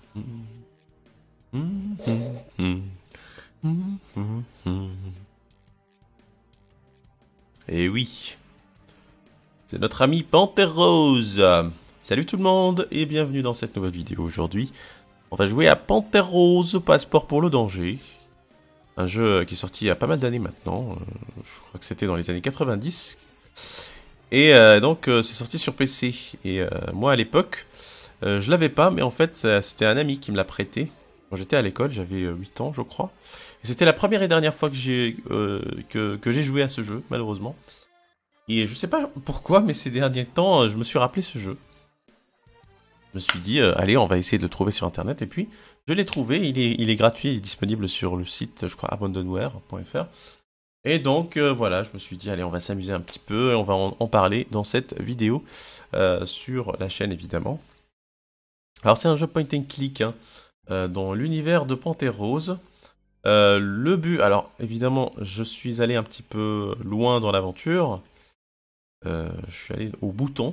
Et oui, c'est notre ami Panthère Rose. Salut tout le monde et bienvenue dans cette nouvelle vidéo. Aujourd'hui, on va jouer à Panthère Rose, Passeport pour le danger. Un jeu qui est sorti il y a pas mal d'années maintenant. Je crois que c'était dans les années 90. Et donc c'est sorti sur PC. Et moi à l'époque, je l'avais pas, mais en fait c'était un ami qui me l'a prêté. Quand j'étais à l'école, j'avais 8 ans je crois. Et c'était la première et dernière fois que j'ai joué à ce jeu, malheureusement. Et je sais pas pourquoi, mais ces derniers temps, je me suis rappelé ce jeu. Je me suis dit, allez, on va essayer de le trouver sur internet. Et puis, je l'ai trouvé, il est gratuit, il est disponible sur le site, je crois, abandonware.fr. Et donc, voilà, je me suis dit, allez, on va s'amuser un petit peu et on va en parler dans cette vidéo sur la chaîne, évidemment. Alors, c'est un jeu point and click, hein, dans l'univers de Panthère Rose. Le but, alors, évidemment, je suis allé un petit peu loin dans l'aventure. Je suis allé au bouton.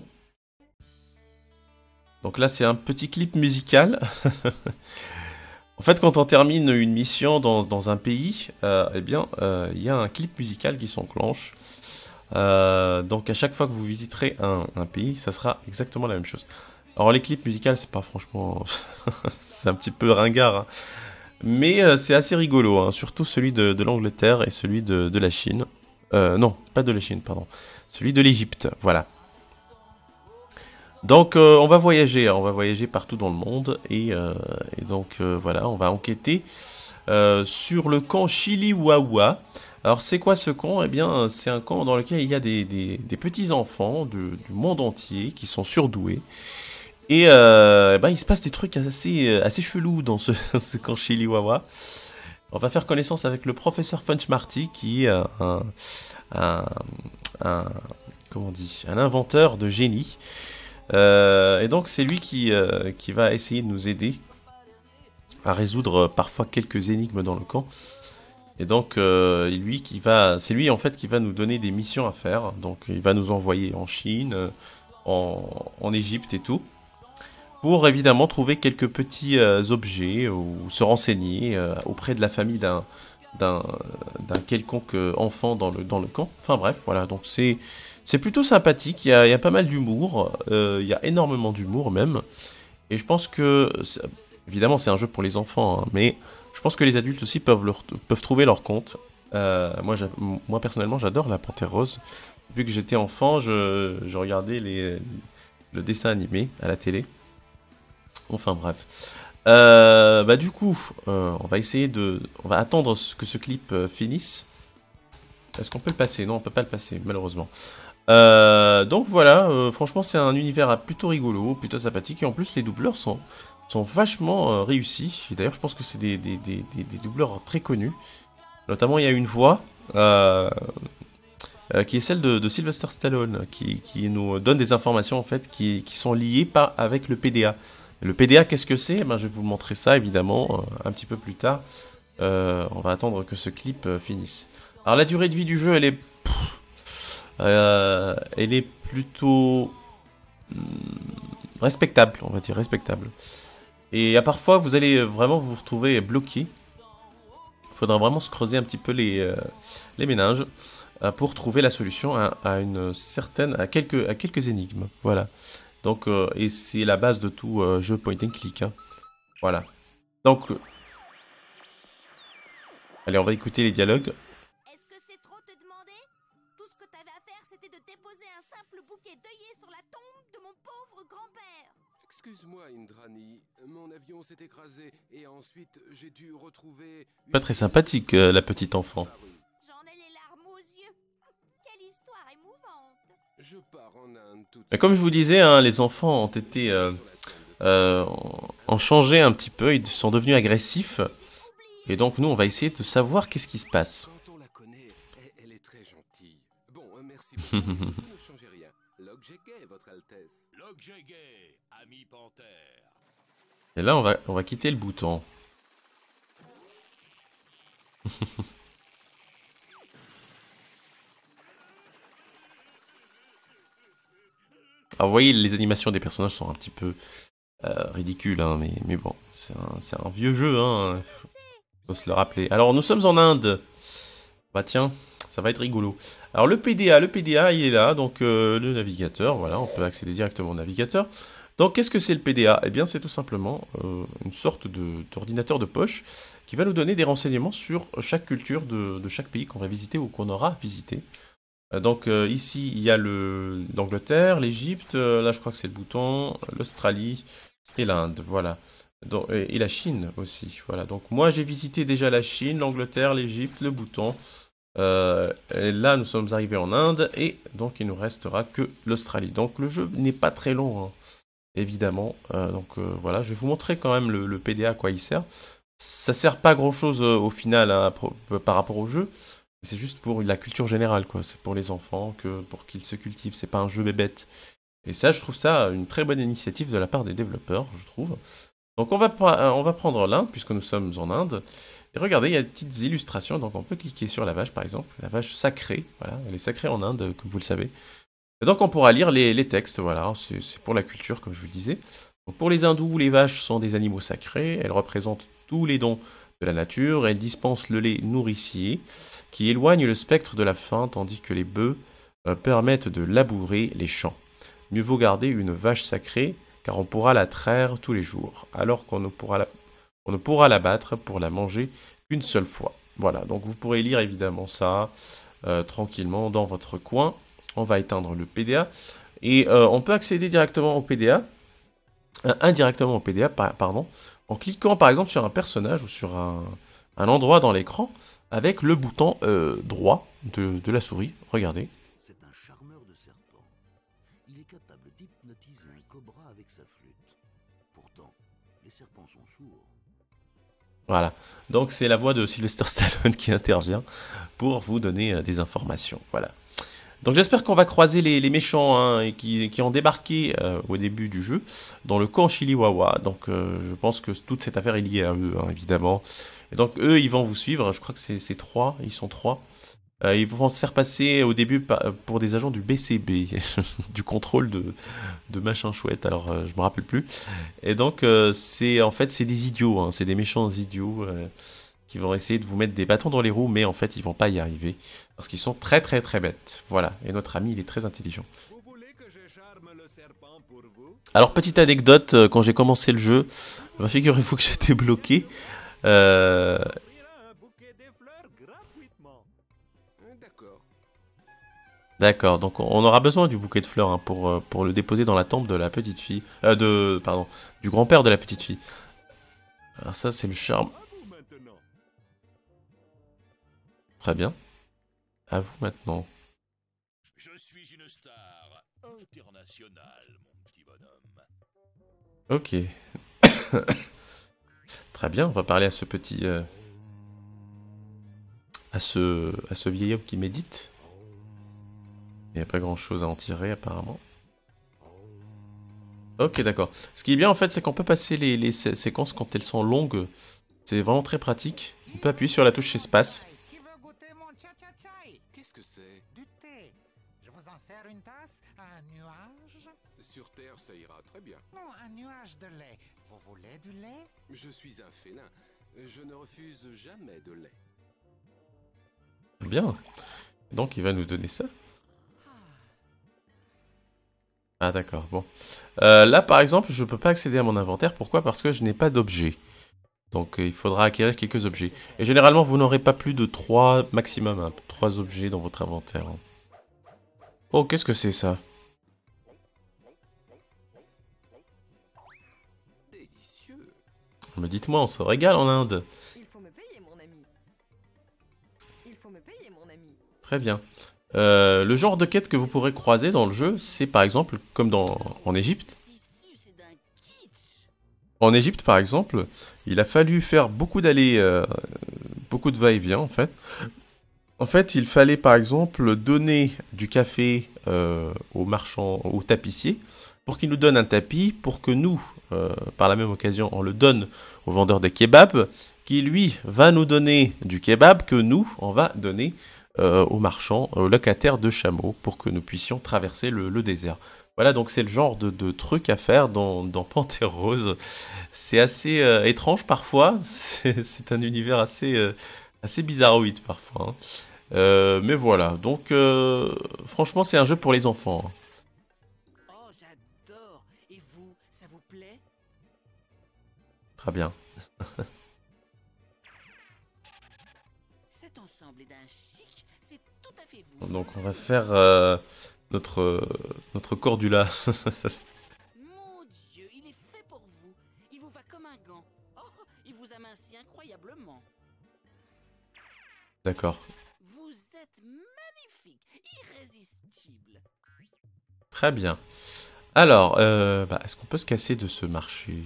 Donc là, c'est un petit clip musical. En fait, quand on termine une mission dans un pays, eh bien, il y a un clip musical qui s'enclenche. Donc à chaque fois que vous visiterez un pays, ça sera exactement la même chose. Alors les clips musicaux, c'est pas franchement... c'est un petit peu ringard, hein. Mais c'est assez rigolo, hein. Surtout celui de l'Angleterre et celui de la Chine. Non, pas de la Chine, pardon. Celui de l'Égypte, voilà. Donc on va voyager partout dans le monde et donc voilà, on va enquêter sur le camp Chiliwawa. Alors c'est quoi ce camp? Eh bien c'est un camp dans lequel il y a des petits enfants du monde entier qui sont surdoués. Et eh ben, il se passe des trucs assez chelous dans ce camp Chiliwawa. On va faire connaissance avec le professeur Funch Marty qui est un, un- comment on dit, un inventeur de génie. Et donc c'est lui qui va essayer de nous aider à résoudre parfois quelques énigmes dans le camp. Et donc c'est lui en fait qui va nous donner des missions à faire. Donc il va nous envoyer en Chine, en Égypte et tout, pour évidemment trouver quelques petits objets ou se renseigner auprès de la famille d'un d'un quelconque enfant dans le camp. Enfin bref, voilà, donc c'est plutôt sympathique, il y a pas mal d'humour, il y a énormément d'humour même, et je pense que, évidemment c'est un jeu pour les enfants, hein, mais je pense que les adultes aussi peuvent trouver leur compte. Moi personnellement j'adore la Panthère Rose, vu que j'étais enfant je regardais le dessin animé à la télé, enfin bref. Bah du coup, on va attendre que ce clip finisse. Est-ce qu'on peut le passer? Non, on peut pas le passer, malheureusement. Donc voilà, franchement c'est un univers plutôt rigolo, plutôt sympathique, et en plus les doubleurs sont vachement réussis. Et d'ailleurs je pense que c'est des doubleurs très connus. Notamment il y a une voix qui est celle de Sylvester Stallone, qui nous donne des informations en fait qui sont liées avec le PDA. Le PDA, qu'est-ce que c'est? Eh ben, je vais vous montrer ça évidemment un petit peu plus tard. On va attendre que ce clip finisse. Alors la durée de vie du jeu, elle est plutôt respectable, on va dire respectable. Et à parfois, vous allez vraiment vous retrouver bloqué. Il faudra vraiment se creuser un petit peu les méninges pour trouver la solution à quelques énigmes. Voilà. Donc, et c'est la base de tout jeu point and click, hein. Voilà. Donc, allez, on va écouter les dialogues. Est-ce que c'est trop te demander? Tout ce que t'avais à faire, c'était de déposer un simple bouquet d'œillets sur la tombe de mon pauvre grand-père. Excuse-moi, Indrani, mon avion s'est écrasé et ensuite j'ai dû retrouver... Pas très sympathique, la petite enfant. J'en ai les larmes aux yeux. Quelle histoire émouvante. Je pars en Inde tout de Et comme je vous disais, hein, les enfants ont été ont changé un petit peu, ils sont devenus agressifs. Et donc nous, on va essayer de savoir qu'est-ce qui se passe. Quand on la connaît, elle est très gentille. Bon, merci beaucoup, mais surtout ne changez rien. Log Jegay, votre Altesse. Log Jegay, ami Panthère. Et là, on va quitter le bouton. Alors vous voyez, les animations des personnages sont un petit peu Ridicule, hein, mais bon, c'est un vieux jeu, hein, faut se le rappeler. Alors, nous sommes en Inde. Bah tiens, ça va être rigolo. Alors, le PDA, il est là, donc le navigateur, voilà, on peut accéder directement au navigateur. Donc, qu'est-ce que c'est le PDA? Eh bien, c'est tout simplement une sorte d'ordinateur de poche qui va nous donner des renseignements sur chaque culture de chaque pays qu'on va visiter ou qu'on aura visité. Donc ici, il y a l'Angleterre, l'Égypte, là je crois que c'est le bouton, l'Australie et l'Inde, voilà. Et la Chine aussi, voilà. Donc moi j'ai visité déjà la Chine, l'Angleterre, l'Égypte, le bouton. Et là nous sommes arrivés en Inde et donc il nous restera que l'Australie. Donc le jeu n'est pas très long, hein, évidemment. Voilà, je vais vous montrer quand même le PDA à quoi il sert. Ça sert pas à grand chose au final hein, par rapport au jeu. C'est juste pour la culture générale, quoi. C'est pour les enfants, pour qu'ils se cultivent. C'est pas un jeu bébête. Et ça, je trouve ça une très bonne initiative de la part des développeurs, je trouve. Donc on va prendre l'Inde, puisque nous sommes en Inde. Et regardez, il y a des petites illustrations. Donc on peut cliquer sur la vache, par exemple. La vache sacrée, voilà. Elle est sacrée en Inde, comme vous le savez. Et donc on pourra lire les textes, voilà. C'est pour la culture, comme je vous le disais. Donc, pour les hindous, les vaches sont des animaux sacrés. Elles représentent tous les dons de la nature. Elles dispensent le lait nourricier qui éloigne le spectre de la faim, tandis que les bœufs permettent de labourer les champs. Mieux vaut garder une vache sacrée, car on pourra la traire tous les jours, alors qu'on ne pourra la battre pour la manger qu'une seule fois. Voilà, donc vous pourrez lire évidemment ça tranquillement dans votre coin. On va éteindre le PDA, et on peut accéder directement au PDA, indirectement au PDA, pardon, en cliquant par exemple sur un personnage ou sur un endroit dans l'écran, avec le bouton droit de la souris. Regardez. C'est un charmeur de serpents. Il est capable d'hypnotiser un cobra avec sa flûte. Pourtant, les serpents sont sourds. Voilà. Donc c'est la voix de Sylvester Stallone qui intervient pour vous donner des informations. Voilà. Donc j'espère qu'on va croiser les méchants hein, et qui ont débarqué au début du jeu dans le camp Chiliwawa. Donc je pense que toute cette affaire est liée à eux, hein, évidemment. Et donc eux, ils vont vous suivre. Je crois que c'est trois. Ils sont trois. Ils vont se faire passer au début pour des agents du BCB, du contrôle de machin chouette. Alors je me rappelle plus. Et donc c'est des idiots. Hein, c'est des méchants idiots qui vont essayer de vous mettre des bâtons dans les roues, mais en fait ils vont pas y arriver parce qu'ils sont très très très bêtes. Voilà. Et notre ami, il est très intelligent. Alors petite anecdote, quand j'ai commencé le jeu, figurez-vous que j'étais bloqué. D'accord, donc on aura besoin du bouquet de fleurs hein, pour le déposer dans la tombe de la petite fille, du grand-père de la petite fille. Alors ça c'est le charme. Très bien. À vous maintenant. Je suis une star internationale, mon petit bonhomme. Ok. Très bien, on va parler à ce petit... à ce vieil homme qui médite. Il n'y a pas grand chose à en tirer apparemment. Ok, d'accord. Ce qui est bien en fait, c'est qu'on peut passer les séquences quand elles sont longues. C'est vraiment très pratique. On peut appuyer sur la touche espace. Qui veut goûter mon tcha-tcha-tchaï? Qu'est-ce que c'est? Du thé. Je vous en sers une tasse, un nuage? Sur Terre, ça ira très bien. Non, un nuage de lait. Vous voulez du lait? Je suis un félin. Je ne refuse jamais de lait. Bien. Donc il va nous donner ça. Ah d'accord, bon. Là par exemple, je peux pas accéder à mon inventaire. Pourquoi? Parce que je n'ai pas d'objet. Donc il faudra acquérir quelques objets. Et généralement, vous n'aurez pas plus de 3 maximum, hein, 3 objets dans votre inventaire. Oh, qu'est-ce que c'est ça? Délicieux. Mais dites-moi, on se régale en Inde. Il faut me payer, mon ami. Il faut me payer, mon ami. Très bien. Le genre de quête que vous pourrez croiser dans le jeu, c'est par exemple, comme en Égypte. En Égypte, par exemple, il a fallu faire beaucoup d'allées, beaucoup de va-et-vient, en fait. En fait, il fallait, par exemple, donner du café aux marchands, aux tapissiers, pour qu'ils nous donnent un tapis, pour que nous, par la même occasion, on le donne au vendeur des kebabs, qui, lui, va nous donner du kebab que nous, on va donner aux marchands, aux locataires de chameaux, pour que nous puissions traverser le désert. Voilà, donc c'est le genre de truc à faire dans Panthère Rose. C'est assez étrange parfois. C'est un univers assez bizarroïde parfois, hein. Mais voilà, donc franchement c'est un jeu pour les enfants, hein. Oh, j'adore. Et vous, ça vous plaît? Très bien. Cet ensemble est d'un chic, c'est tout à fait vous. Donc on va faire notre Cordula. Mon Dieu, il est fait pour vous. Il vous va comme un gant. Oh, il vous amincit incroyablement. D'accord. Vous êtes magnifique, irrésistible. Très bien. Alors, est-ce qu'on peut se casser de ce marché?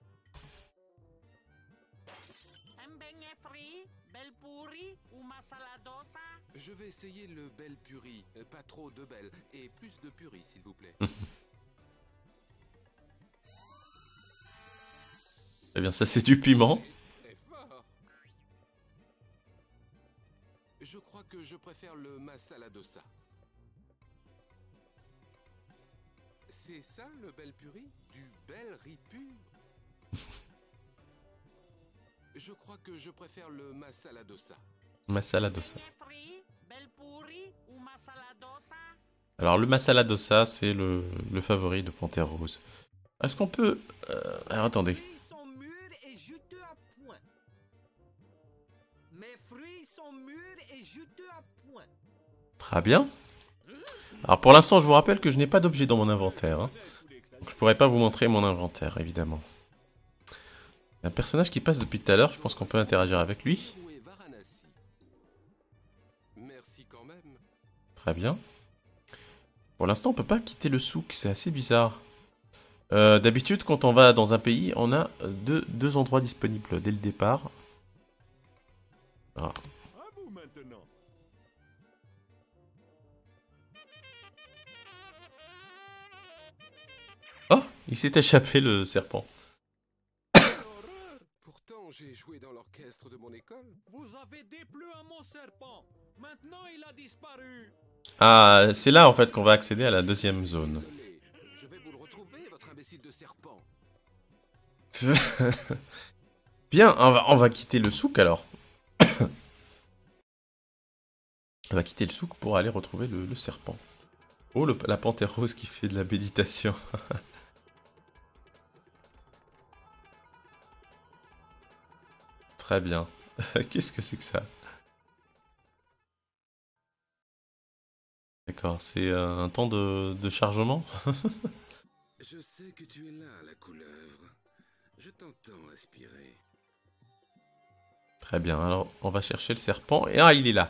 Un beignet frit, belle pourrie ou masala dosa? Je vais essayer le bel puri. Pas trop de belle. Et plus de puri, s'il vous plaît. Eh bien, ça c'est du piment. Est fort. Je crois que je préfère le masala dosa. C'est ça le bel puri? Du bel riz pur? Je crois que je préfère le masala dosa. Masala dosa. Beignet frit, belle pourrie ou masala dosa? Alors, le masala dosa, c'est le favori de Panthère Rose. Est-ce qu'on peut... alors, attendez. Mes fruits sont mûrs et juteux à point. Mes fruits sont mûrs et juteux à point. Très bien. Alors, pour l'instant, je vous rappelle que je n'ai pas d'objet dans mon inventaire, hein. Donc, je pourrais pas vous montrer mon inventaire, évidemment. Il y a un personnage qui passe depuis tout à l'heure, je pense qu'on peut interagir avec lui. Où est Varanasi? Merci quand même. Très bien. Pour l'instant, on peut pas quitter le souk, c'est assez bizarre. D'habitude, quand on va dans un pays, on a deux endroits disponibles dès le départ. Ah. À vous maintenant. Oh, il s'est échappé le serpent. Horreur! Pourtant, j'ai joué dans l'orchestre de mon école. Vous avez déplu à mon serpent. Maintenant, il a disparu. Ah, c'est là en fait qu'on va accéder à la deuxième zone. Désolé. Je vais vous le retrouver, votre imbécile de serpent. Bien, on va quitter le souk alors. On va quitter le souk pour aller retrouver le serpent. Oh, la panthère rose qui fait de la méditation. Très bien. Qu'est-ce que c'est que ça? D'accord, c'est un temps de chargement. Je sais que tu es là, la couleuvre. Je t'entends aspirer. Très bien, alors on va chercher le serpent. Et ah, il est là.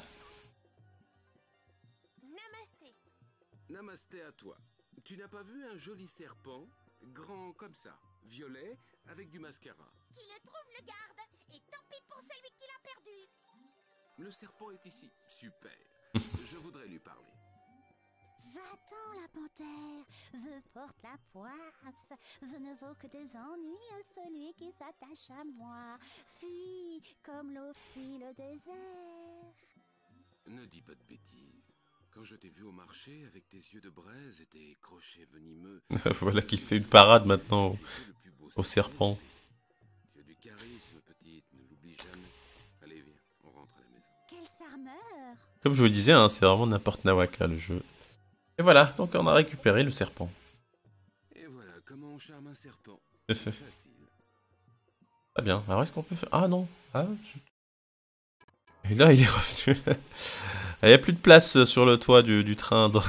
Namasté. Namasté à toi. Tu n'as pas vu un joli serpent? Grand comme ça, violet, avec du mascara. Qui le trouve le garde. Et tant pis pour celui qui l'a perdu. Le serpent est ici. Super. Je voudrais lui parler. Va-t'en, la panthère, je porte la poisse, je ne vaux que des ennuis à celui qui s'attache à moi. Fuis comme l'eau fuit le désert. Ne dis pas de bêtises. Quand je t'ai vu au marché avec tes yeux de braise et tes crochets venimeux... Voilà qui fait une parade maintenant t'étais le plus beau au serpent. Tu as du charisme, petite, ne l'oublie jamais. Allez, viens, on rentre à la maison. Quel charmeur! Comme je vous le disais, hein, c'est vraiment n'importe Nawaka le jeu. Et voilà, donc on a récupéré le serpent. Et voilà comment on charme un serpent. Très Facile. bien, alors est-ce qu'on peut faire... Ah non, ah, Et là il est revenu. Il n'y a plus de place sur le toit du train, donc...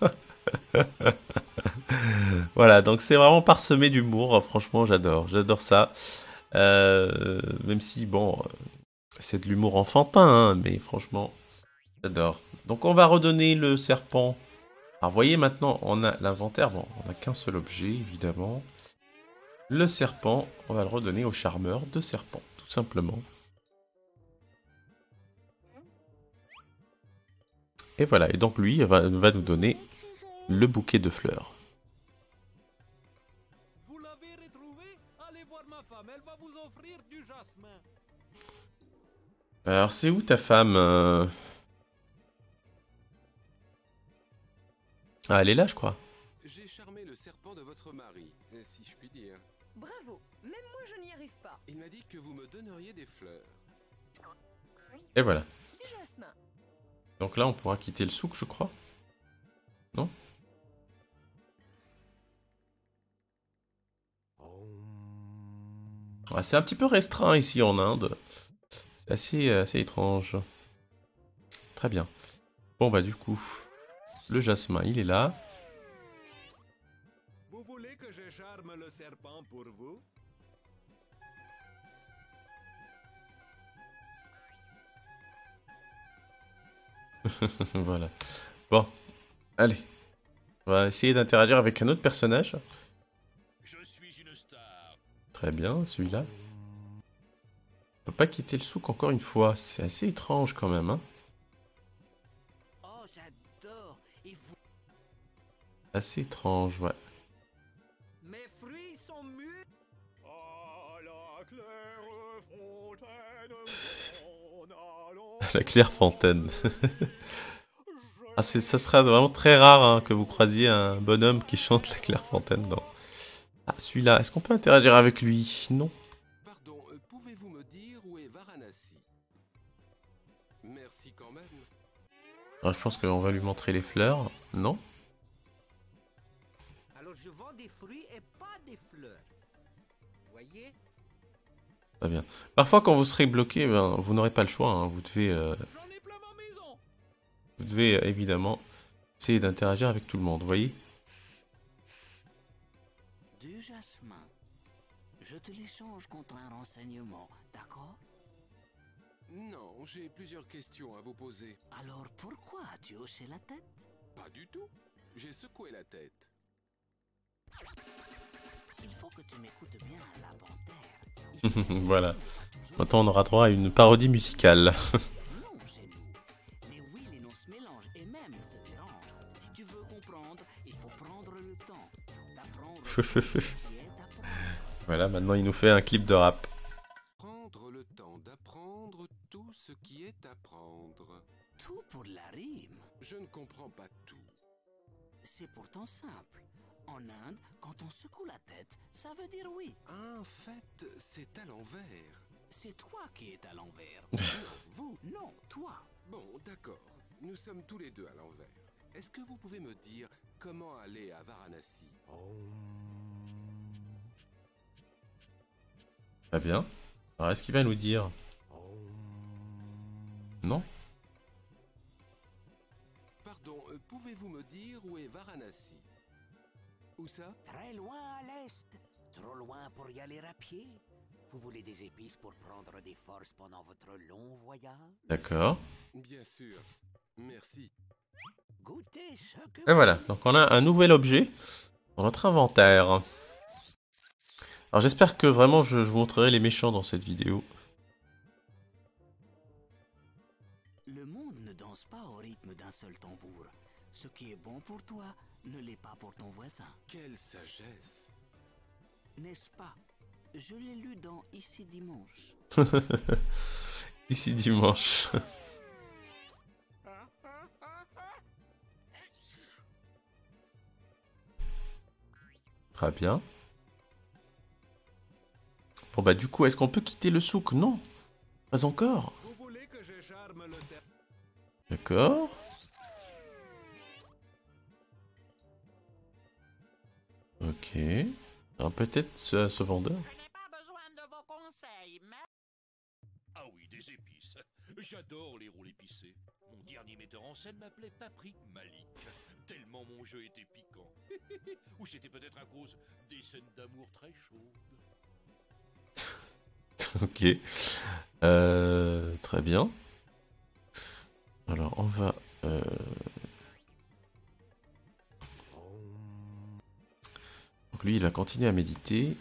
Voilà, donc c'est vraiment parsemé d'humour, franchement j'adore ça. Même si, bon, c'est de l'humour enfantin, hein, mais franchement, j'adore. Donc on va redonner le serpent. Alors vous voyez maintenant, on a l'inventaire, bon, on n'a qu'un seul objet, évidemment. Le serpent, on va le redonner au charmeur de serpent, tout simplement. Et voilà, et donc lui va nous donner le bouquet de fleurs. Vous l'avez retrouvé? Allez voir ma femme, elle va vous offrir du jasmin. Alors c'est où ta femme Ah, elle est là, je crois. J'ai charmé le serpent de votre mari, si je puis dire. Bravo, même moi je n'y arrive pas. Il m'a dit que vous me donneriez des fleurs. Et voilà. Du jasmin. Donc là, on pourra quitter le souk, je crois. Non? Ah, c'est un petit peu restreint ici en Inde. C'est assez étrange. Très bien. Bon bah du coup, le jasmin, il est là. Vous voulez que je charme le serpent pour vous? Voilà. Bon, allez. On va essayer d'interagir avec un autre personnage. Je suis une star. Très bien, celui-là. On peut pas quitter le souk encore une fois. C'est assez étrange quand même, hein. Oh, j'adore. Et vous... Assez étrange, ouais. Mes fruits sont mûrs. À la claire fontaine, m'en allons. La Clairefontaine. Ah, ça sera vraiment très rare hein, que vous croisiez un bonhomme qui chante la Clairefontaine. Non. Ah, celui-là, est-ce qu'on peut interagir avec lui? Non. Pardon, pouvez-vous me dire où est Varanasi? Merci quand même. Alors, je pense qu'on va lui montrer les fleurs. Non. Alors je vends des fruits et pas des fleurs. Voyez? Très bien. Parfois, quand vous serez bloqué, ben, vous n'aurez pas le choix. Hein. Vous J'en ai plein ma maison. devez évidemment essayer d'interagir avec tout le monde. Vous voyez? Du jasmin. Je te l'échange contre un renseignement, d'accord? Non, j'ai plusieurs questions à vous poser. Alors pourquoi as-tu hoché la tête? Pas du tout. J'ai secoué la tête. Il faut que tu m'écoutes bien, la panthère. Voilà. Maintenant, on aura droit à une parodie musicale. Non, chez nous. Les oui, les non se mélangent et même se dérangent. Si tu veux comprendre, il faut prendre le temps d'apprendre tout ce qui est d'apprendre. Voilà, maintenant, il nous fait un clip de rap. Prendre le temps d'apprendre tout ce qui est à prendre. Tout pour la rime. Je ne comprends pas tout. C'est pourtant simple. En Inde, quand on secoue la tête, ça veut dire oui. En fait, c'est à l'envers. C'est toi qui es à l'envers. Non, vous, non, toi. Bon, d'accord. Nous sommes tous les deux à l'envers. Est-ce que vous pouvez me dire comment aller à Varanasi? Très bien. Alors, est-ce qu'il va nous dire? Non? Pardon, pouvez-vous me dire où est Varanasi? Où ça? Très loin à l'est. Trop loin pour y aller à pied. Vous voulez des épices pour prendre des forces pendant votre long voyage? D'accord. Bien sûr. Merci. Goûtez ce que... Et voilà. Donc, on a un nouvel objet dans notre inventaire. Alors, j'espère que vraiment je vous montrerai les méchants dans cette vidéo. Le monde ne danse pas au rythme d'un seul tambour. Ce qui est bon pour toi ne l'est pas pour ton voisin. Quelle sagesse. N'est-ce pas? Je l'ai lu dans Ici Dimanche. Ici dimanche. Très bien. Bon bah du coup, est-ce qu'on peut quitter le souk? Non. Pas encore. Vous voulez que je charme le serpent? D'accord. Ok. Alors peut-être ce vendeur. Je n'ai pas besoin de vos conseils, mais... Ah oui, des épices. J'adore les rôles épicés. Mon dernier metteur en scène m'appelait Paprick Malik. Tellement mon jeu était piquant. Ou c'était peut-être à cause des scènes d'amour très chaudes. Ok. Très bien. Alors on va... Donc lui il va continuer à méditer.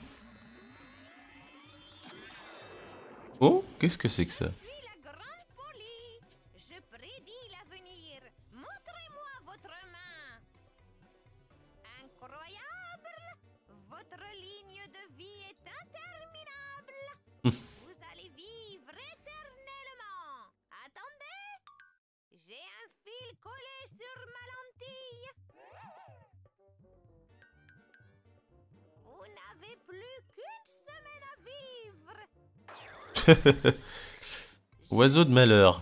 Oh, qu'est-ce que c'est que ça? Je suis la grande folie. Je prédis l'avenir. Montrez-moi votre main. Incroyable. Votre ligne de vie est interminable. Vous allez vivre éternellement. Attendez. J'ai un fil collé sur ma lentille. n'avez plus qu'une semaine à vivre. Oiseau de malheur.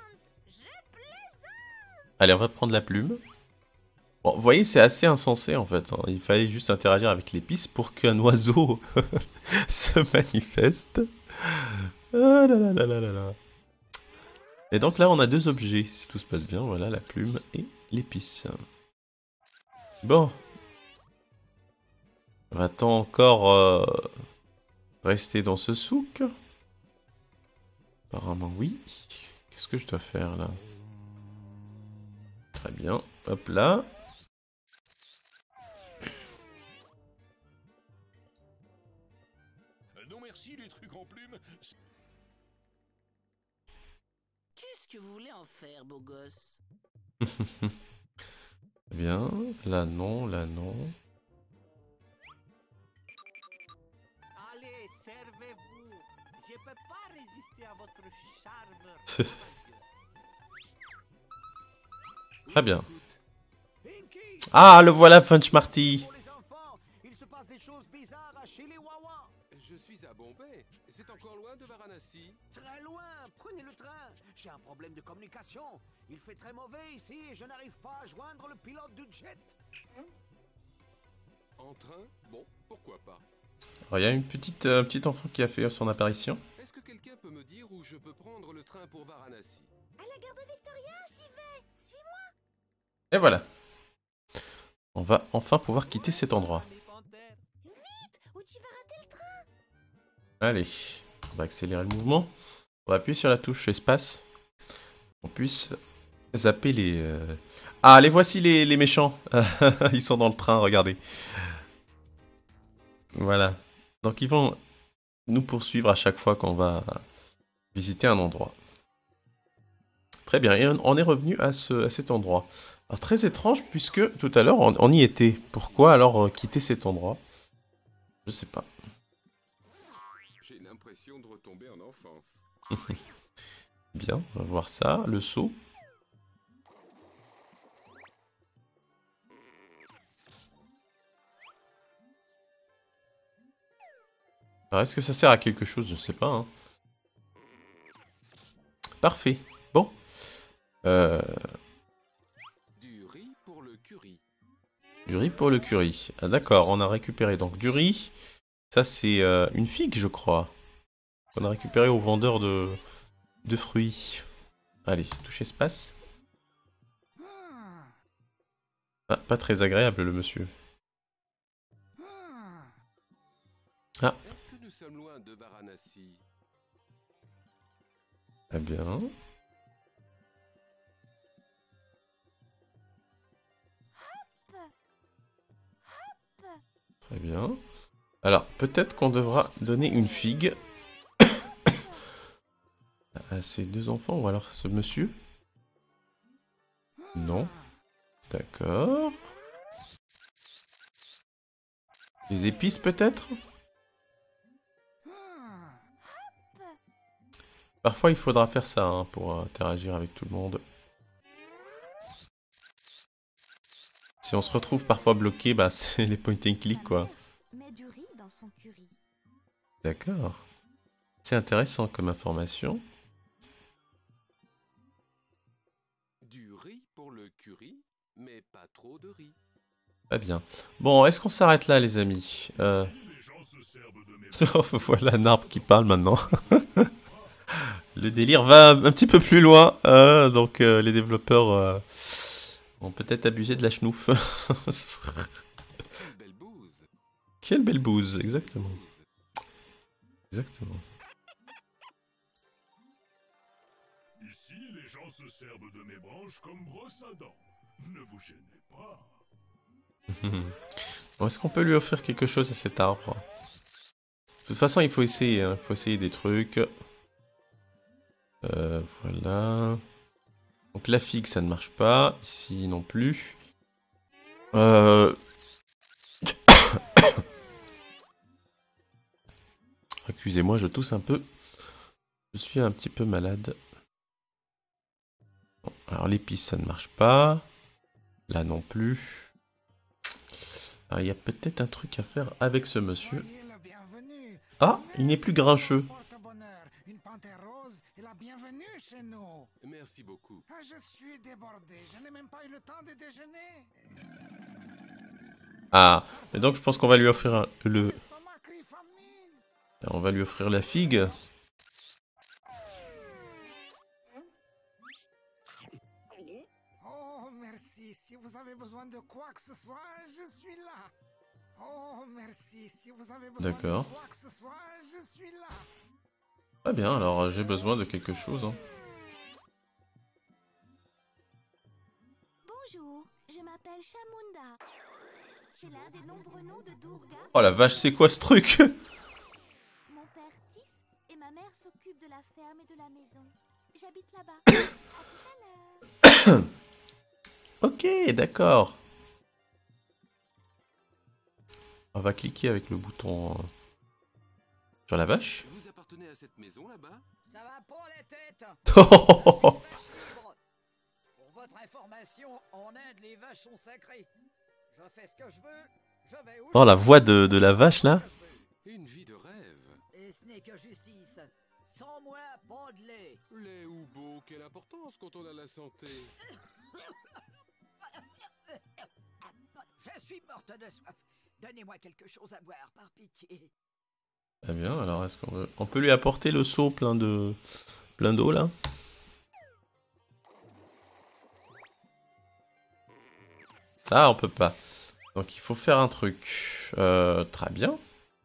Allez, on va prendre la plume. Bon, vous voyez, c'est assez insensé en fait. Hein. Il fallait juste interagir avec l'épice pour qu'un oiseau se manifeste. Ah là là là là là là. Et donc là, on a deux objets, si tout se passe bien. Voilà, la plume et l'épice. Bon. Va-t-on encore rester dans ce souk? Apparemment, oui. Qu'est-ce que je dois faire là? Très bien. Hop là. Non merci, les trucs en plume. Qu'est-ce que vous voulez en faire, beau gosse? Bien. Là, non. Là, non. Allez, servez-vous. Je peux pas résister à votre charme. Très bien. Ah, le voilà, Funch Marty. Pour les enfants, il se passe des choses bizarres à Chiliwawa. Je suis à Bombay. C'est encore loin de Varanasi. Très loin, prenez le train. J'ai un problème de communication. Il fait très mauvais ici et je n'arrive pas à joindre le pilote du jet. En train? Bon, pourquoi pas. Alors, il y a un petit enfant qui a fait son apparition. Est-ce que quelqu'un peut me dire où je peux prendre le train pour Varanasi? À la gare de Victoria, j'y vais. Suis-moi. Et voilà. On va enfin pouvoir quitter cet endroit. Vite, ou tu vas rater le train. Allez, on va accélérer le mouvement. On va appuyer sur la touche espace. On puisse zapper les... Ah, les voici les méchants. Ils sont dans le train, regardez. Voilà. Donc ils vont nous poursuivre à chaque fois qu'on va visiter un endroit. Très bien, et on est revenu à cet endroit. Alors très étrange puisque tout à l'heure on y était. Pourquoi alors quitter cet endroit? Je sais pas. J'ai l'impression de retomber en enfance. Bien, on va voir ça. Le saut. Alors est-ce que ça sert à quelque chose? Je sais pas. Hein. Parfait. Bon. Du riz pour le curry. Du riz pour le curry. Ah d'accord, on a récupéré donc du riz. Ça c'est une figue je crois. On a récupéré au vendeur de fruits. Allez, touche espace. Ah, pas très agréable le monsieur. Ah. Est-ce que nous sommes loin de Varanasi? Très bien. Très bien. Alors, peut-être qu'on devra donner une figue à ces deux enfants, ou alors ce monsieur. Non. D'accord. Les épices, peut-être? Parfois, il faudra faire ça hein, pour interagir avec tout le monde. Si on se retrouve parfois bloqué, bah, c'est les point and click, quoi. Mets du riz dans son curry. D'accord. C'est intéressant comme information. Du riz pour le curry, mais pas trop de riz. Très bien. Bon, est-ce qu'on s'arrête là, les amis Voilà un arbre qui parle maintenant. Le délire va un petit peu plus loin. Donc, les développeurs ont peut-être abusé de la chenouf. Quelle belle bouse. Quelle belle bouse, exactement. Exactement. Ici, les gens se servent de mes branches comme brosse à dents. Ne vous gênez pas. Bon, est-ce qu'on peut lui offrir quelque chose à cet arbre? De toute façon, il faut essayer. Hein. Il faut essayer des trucs. Voilà. Donc la figue, ça ne marche pas. Ici non plus. Excusez-moi, je tousse un peu. Je suis un petit peu malade. Bon, alors l'épice, ça ne marche pas. Là non plus. Ah, il y a peut-être un truc à faire avec ce monsieur. Ah, il n'est plus grincheux. Une panthère rose est la bienvenue chez nous. Merci beaucoup. Ah, je suis débordé. Je n'ai même pas eu le temps de déjeuner. Ah, et donc je pense qu'on va lui offrir on va lui offrir la figue. Oh, merci. Si vous avez besoin de quoi que ce soit, je suis là. Oh, merci. Si vous avez besoin de quoi que ce soit, je suis là. Très bien, alors j'ai besoin de quelque chose. Hein. Bonjour, je m'appelle Chamunda. C'est l'un des nombreux noms de Durga. Oh la vache, c'est quoi ce truc? Mon père Tis et ma mère s'occupent de la ferme et de la maison. J'habite là-bas. À tout à l'heure. Ok, d'accord. On va cliquer avec le bouton sur la vache. Vous appartenez à cette maison là-bas? Ça va pour les têtes. Oh Pour votre information, en Inde, les vaches sont sacrées. Je fais ce que je veux, je vais où la voix de la vache là. Une vie de rêve. Et ce n'est que justice. Sans moi, pas de lait. Lait ou beau, quelle importance quand on a la santé. Je suis morte de soif. Donnez-moi quelque chose à boire, par pitié. Très bien, alors est-ce qu'on peut lui apporter le seau plein d'eau là? Ah, on peut pas. Donc il faut faire un truc. Très bien.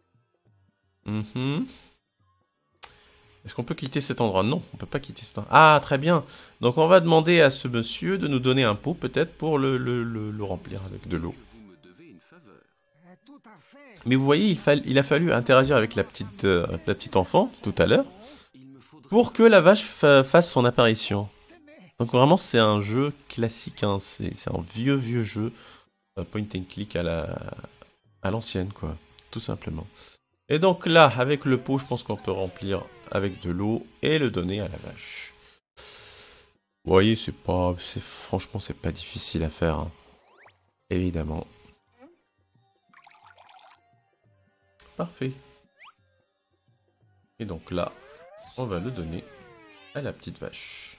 Est-ce qu'on peut quitter cet endroit? Non, on peut pas quitter cet endroit. Ah, très bien. Donc on va demander à ce monsieur de nous donner un pot peut-être pour le remplir avec de l'eau. Mais vous voyez, il a fallu interagir avec la petite enfant tout à l'heure pour que la vache fasse son apparition. Donc vraiment c'est un jeu classique, hein. C'est un vieux jeu point and click à l'ancienne quoi, tout simplement. Et donc là, avec le pot, je pense qu'on peut remplir avec de l'eau et le donner à la vache. Vous voyez, franchement c'est pas difficile à faire, hein. Évidemment. Parfait. Et donc là, on va le donner à la petite vache.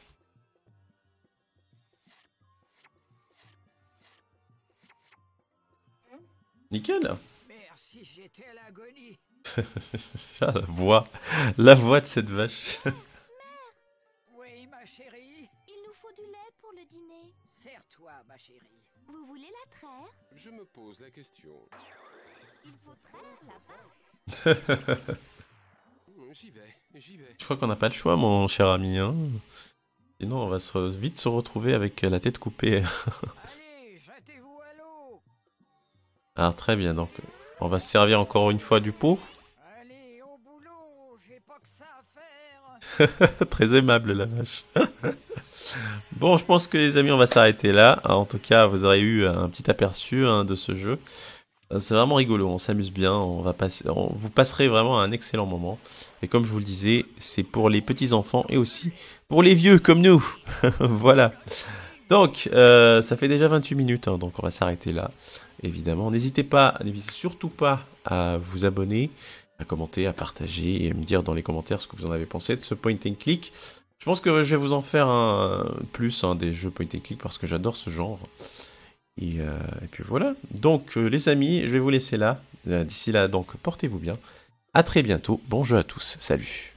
Nickel. Merci, j'étais à l'agonie. Ah, la voix de cette vache. Mère. Oui, ma chérie. Il nous faut du lait pour le dîner. Serre-toi, ma chérie. Vous voulez la traire? Je me pose la question. Il faut traire la vache. J'y vais. Je crois qu'on n'a pas le choix, mon cher ami. Hein. Sinon, on va vite se retrouver avec la tête coupée. Allez, jetez-vous à l'eau. Alors, très bien. Donc, on va se servir encore une fois du pot. Allez, au boulot, j'ai pas que ça à faire. Très aimable, la vache. Bon, je pense que les amis, on va s'arrêter là. En tout cas, vous aurez eu un petit aperçu de ce jeu. C'est vraiment rigolo, on s'amuse bien, vous passerez vraiment un excellent moment. Et comme je vous le disais, c'est pour les petits-enfants et aussi pour les vieux comme nous. Voilà. Donc, ça fait déjà 28 minutes, hein, donc on va s'arrêter là. Évidemment, n'hésitez surtout pas à vous abonner, à commenter, à partager et à me dire dans les commentaires ce que vous en avez pensé de ce point and click. Je pense que je vais vous en faire plus des jeux point and click parce que j'adore ce genre. Et puis voilà. Donc les amis, je vais vous laisser là. D'ici là, donc portez-vous bien. À très bientôt. Bon jeu à tous. Salut.